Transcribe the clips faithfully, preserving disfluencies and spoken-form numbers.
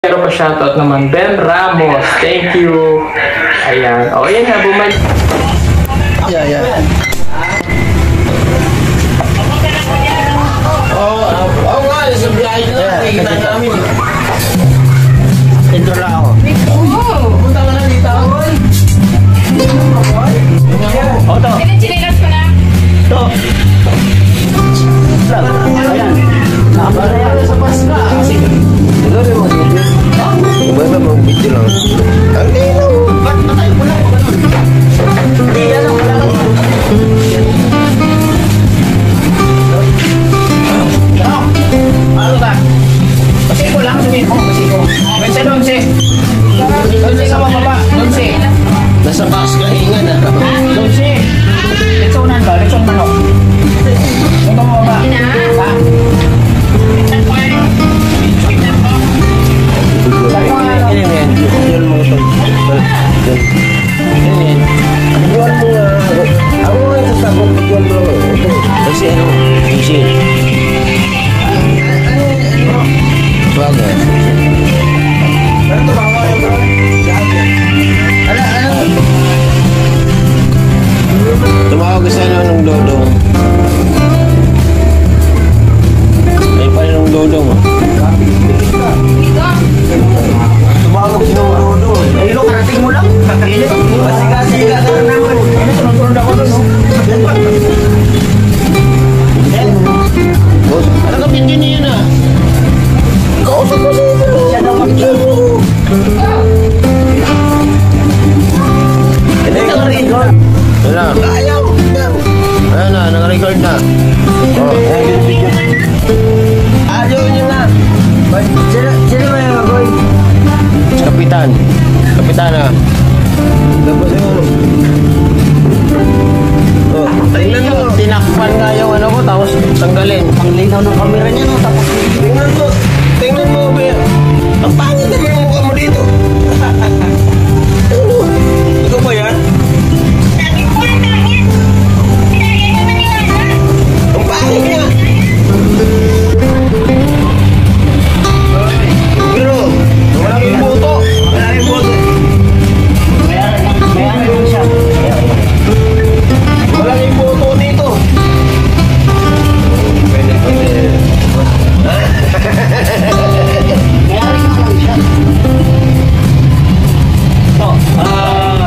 Pero pa shoutout naman, Ben Ramos. Thank you. Ayan. O, yan nga, bumalik. Yeah, yeah. Oh, oh, nga, sa biyahe na. Nakikita namin. Intro lang ako. Punta ka na dito. O, to. Chinilas ko na. To. Ayan. Nakapala yan sa paska. Kasi, nagawin mo. Iba na bang video lang? Hindi na. Ba't matay mo lang? Hindi, yan ang wala lang. Ano ba? Kasi ko lang sabihin mo. Kasi ko. Bense, Donse. Donse sa mababa. Donse. Nasa box ka hingan na. Donse. Letsonan ba? Letson manok. Ito mo ba? Ha? Sabi mo nga. Ini men. Jual mo ito. Ini men. Jual mo nga. Ako nga sasabog. Jual mo. Kasi ano? Kasi. Bagay. Ano to bawa yung bro? Ano, ano? Tumawag sa ano ng dodong. Ay pa rin ng dodong. Tumawag sa ng dodong. Ay lo, karating mo lang. Kakilip. Siga-siga ka na naman. Ano, sunod-sunod ako doon. Ano ka pintin niya na? Kausap mo sa ito. Siya daw mag-job mo. Hindi ka naka-record. Wala. Ayaw. Ayan na, naka-record na. Oh, ayan video. Ayaw nyo na. Sino ba yung mag-boy? Kapitan. Kapitan na. Tapos yung ano? Oh, tingnan mo. Tinakpan nga yung ano ko, tapos tanggalin. Ang linaw ng camera niya, no? Tapos tingnan mo. Tingnan mo, Bea. Ang pangit naman ang mukha mo dito. Ano? Ikaw ba yan? Ang pangit niya. Pero, wala kang buto. Wala kang buto. May ano yun siya. Wala kang buto dito. Pwede, pwede. Mayari nga lang siya. So, ah,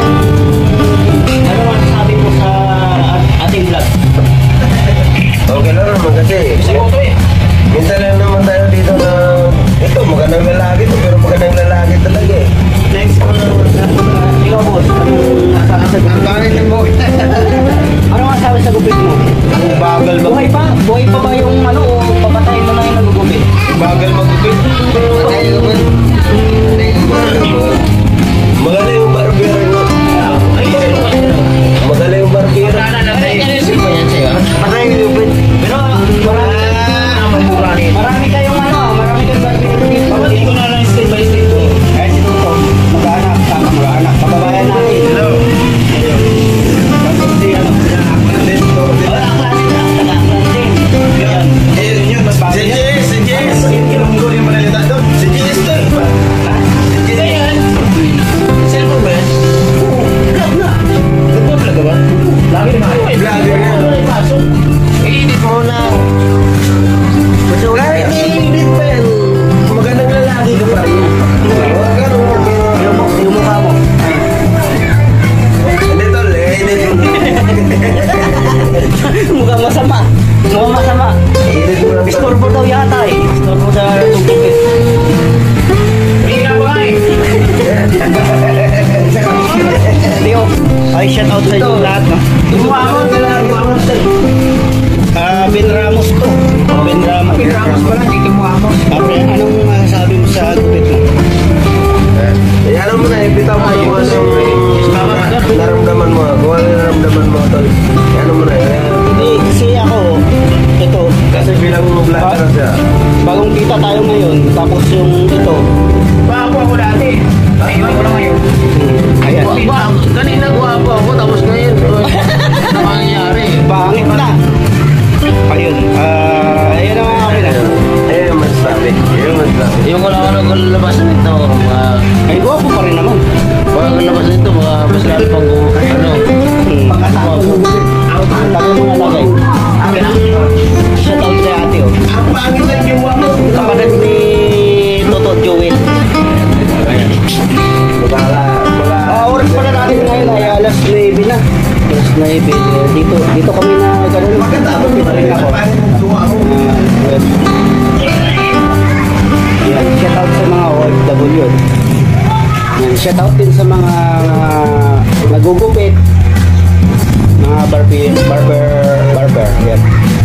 ano man sabi mo sa ating vlog? Okay lang naman kasi. Kasi mo ito eh. Minsan lang naman tayo dito na ito, magandang lalaki ito, pero magandang lalaki talaga eh. Next ko naman. Ikaw boss, ano sa gupit? Ang pangit ng boy. Ano nga sabi sa gupit mo? Ang bagal ba? Buhay pa? Buhay pa ba yung ano o papatayin mo na yung nagugupit? Bagal magupit? Patayin ko ba? Magaling yung barbero mo. Magaling yung barbero. Sino ba yan sa'yo? Patayin yung gupit. Pero marami marami kayong ano, marami kayong barbero dito. Pabalik ko na lang step by step to. Kahit si Tuto, mag-anak, tama mag-anak. Kababayan natin. Hello. Hindi ano, pinaka-aklan din. Wala aklan din, taga-aklan din. Yan. Eh, yun, mas bagay. Si Jess, si Jess. Ilonggo yung manalita doon. Si Jess to. Si Jess yan. Cellphone ba yan? Oo, vlog na. Vlog vlog ka ba? Lagi naman. Vlogger yan. I-edit mo na. Kahit i-edit pa yan, magandang lalaki ka pa rin. Yung mukha mo. Hindi tol, i-edit mo. Mukha masama. Mukha masama. Istorbo daw yata eh. Istorbo sa tugtugit. Hindi ka ba eh? Leo, ay shout out sa inyo lahat no? Yung mukha mo, lalaki mo Ah, Ben Ramos to. Ben Ramos. Ben Ramos pala, hindi mo ako. Okay, anong masasabi mo sa gupit mo? Eh, ano mo na, ipitaw mo yung ano naramdaman mo. Kung ano naramdaman mo, tol. Ano mo na, eh. Kasi ako, ito. Kasi bilang vlogger siya. Bagong kita tayo ngayon, tapos yung ito. Bago ako dati. Ayun ako na ngayon. Ayan. Kanina guwapo ako, tapos ngayon. Yung wala ka nang labas nito, mga... Ay, gwapo pa rin naman. Wala kang labas nito, mga mas lalo pang ano. Hmm. Tabi mga lagay. Shout out kay ate, oh. Ang pangit lang yung wako. Kapatid ni Toto Joel. Wala, wala. Ah, oras pala natin ngayon ay alas nuwebe na. alas nuwebe. Dito, dito kami na gano'n. Maganda ako Dito rin ako. yung wako. Yan, shout out sa mga O F W. Yan, shout out din sa mga uh, nagugupit, mga barber, barber, barber. Yan.